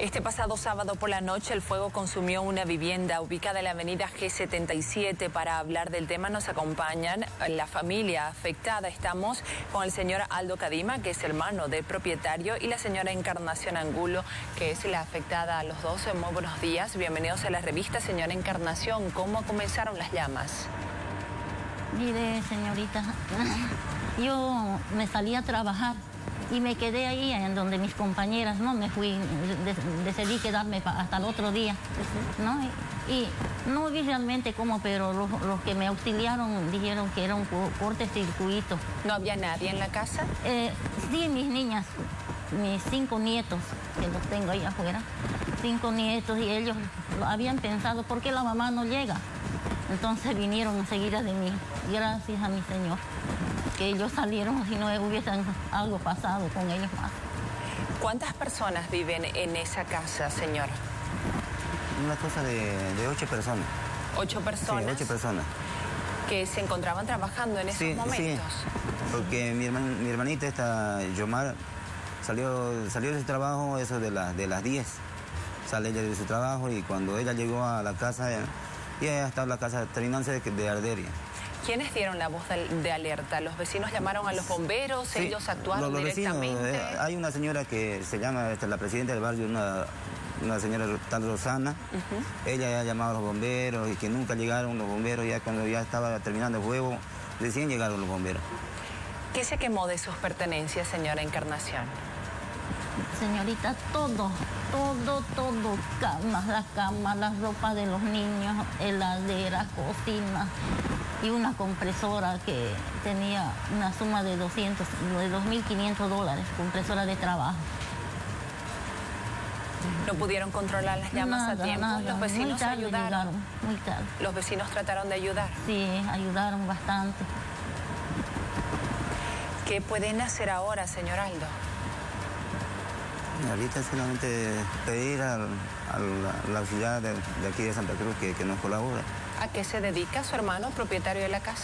Este pasado sábado por la noche el fuego consumió una vivienda ubicada en la avenida G77. Para hablar del tema nos acompañan la familia afectada. Estamos con el señor Aldo Cadima, que es hermano del propietario, y la señora Encarnación Angulo, que es la afectada. A los dos, muy buenos días. Bienvenidos a la revista. Señora Encarnación, ¿cómo comenzaron las llamas? Mire, señorita, yo me salí a trabajar y me quedé ahí en donde mis compañeras, ¿no? Me fui, decidí quedarme hasta el otro día, ¿no? Y no vi realmente cómo, pero los que me auxiliaron dijeron que era un cortocircuito. ¿No había nadie en la casa? Sí, mis niñas, mis 5 nietos, que los tengo ahí afuera, 5 nietos, y ellos habían pensado, ¿por qué la mamá no llega? Entonces vinieron enseguida de mí, gracias a mi Señor, que ellos salieron, si no hubiesen algo pasado con ellos más. ¿Cuántas personas viven en esa casa, señor? Una cosa de 8 personas. ¿8 personas? Sí, 8 personas. ¿Que se encontraban trabajando en esos momentos? Sí, porque mi hermanita, esta Yomar, salió de su trabajo eso de las 10. Sale ella de su trabajo y cuando ella llegó a la casa, ya estaba la casa terminándose de arder. ¿Quiénes dieron la voz de alerta? ¿Los vecinos llamaron a los bomberos? Sí, ¿ellos actuaron directamente? Vecinos, hay una señora que se llama la presidenta del barrio, una señora tal Rosana. Ella ha llamado a los bomberos y que nunca llegaron los bomberos. Ya cuando ya estaba terminando el fuego, recién llegaron los bomberos. ¿Qué se quemó de sus pertenencias, señora Encarnación? Señorita, todo, las camas, las ropas de los niños, heladeras, cocinas y una compresora que tenía una suma de $2.500, compresora de trabajo. ¿No pudieron controlar las llamas a tiempo? ¿Los vecinos ayudaron? Muy tarde. ¿Los vecinos trataron de ayudar? Sí, ayudaron bastante. ¿Qué pueden hacer ahora, señor Aldo? Ahorita solamente pedir a la ciudad de aquí de Santa Cruz que nos colabore. ¿A qué se dedica su hermano, propietario de la casa?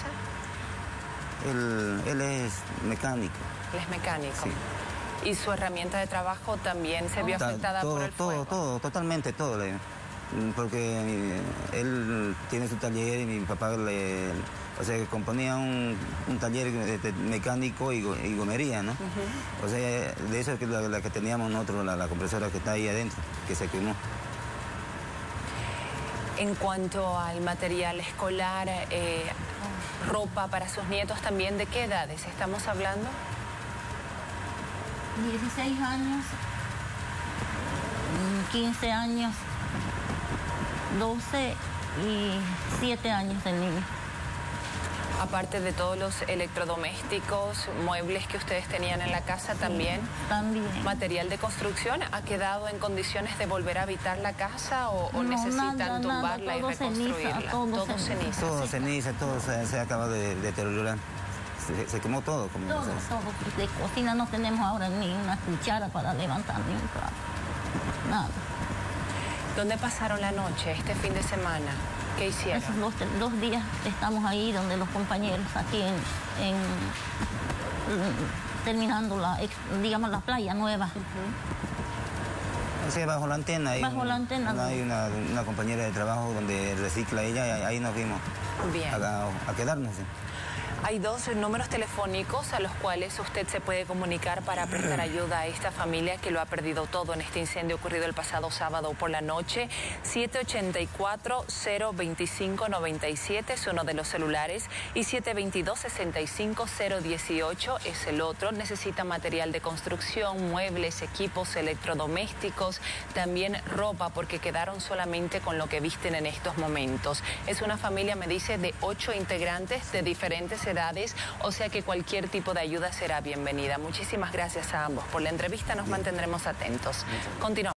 Él es mecánico. Él es mecánico. Sí. ¿Y su herramienta de trabajo también se vio afectada por el fuego? Totalmente todo. Porque él tiene su taller y mi papá componía un taller mecánico y gomería, ¿no? O sea, de eso es la que teníamos nosotros, la compresora que está ahí adentro, que se quemó. En cuanto al material escolar, ropa para sus nietos también, ¿de qué edades estamos hablando? 16 años, 15 años, 12 y 7 años el niño. Aparte de todos los electrodomésticos, muebles que ustedes tenían en la casa, también. También. ¿Material de construcción ha quedado en condiciones de volver a habitar la casa o no, necesitan tumbarla y reconstruirla? Ceniza, todo ceniza. Todo ceniza, todo se acaba de deteriorar. Se quemó todo. Todo. De cocina no tenemos ahora ni una cuchara para levantar, ni un plato. Nada. ¿Dónde pasaron la noche este fin de semana? ¿Qué hicieron? Esos 2 días estamos ahí donde los compañeros, aquí terminando la playa nueva. Sí, bajo la antena. Bajo la antena. Hay una compañera de trabajo donde recicla ella y ahí nos fuimos. Bien. A quedarnos. ¿Sí? Hay 2 números telefónicos a los cuales usted se puede comunicar para prestar ayuda a esta familia que lo ha perdido todo en este incendio ocurrido el pasado sábado por la noche. 784-025-97 es uno de los celulares y 722-65018 es el otro. Necesita material de construcción, muebles, equipos electrodomésticos, también ropa, porque quedaron solamente con lo que visten en estos momentos. Es una familia, me dice, de 8 integrantes de diferentes edades, o sea que cualquier tipo de ayuda será bienvenida. Muchísimas gracias a ambos por la entrevista, nos mantendremos atentos. Continuamos.